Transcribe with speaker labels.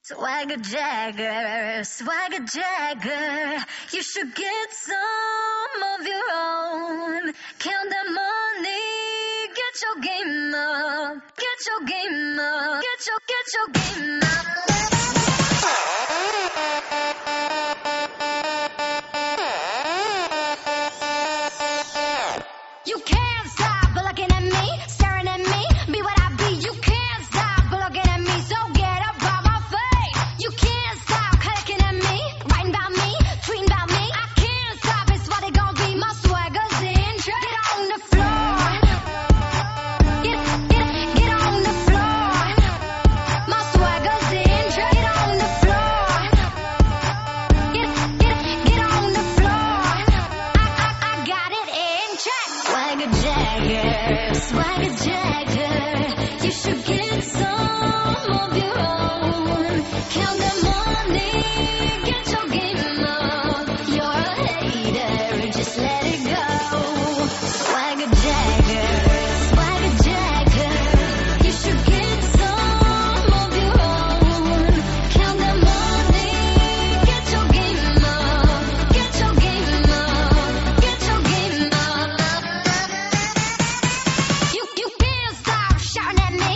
Speaker 1: Swagger Jagger, Swagger Jagger, you should get some of your own. Count the money, get your game up, get your game up, get your game up. You can't stop looking at me, staring at me, be what I be. You can't stop looking at me, so get up on my face. You can't stop clicking at me, writing about me, tweeting about me. I can't stop, it's what it gon' be. My swagger's in check. Get on the floor, get on the floor. My swagger's in check. Get on the floor, get on the floor. I got it in check. Swagger Jagger, Swagger Jagger, you should get some of your own. Count the money, get your game up. You're a hater, just let it go. Swagger Jagger, Swagger Jagger, you should get some of your own. Count the money, get your game up, get your game up, get your game up. You can't stop shouting at me,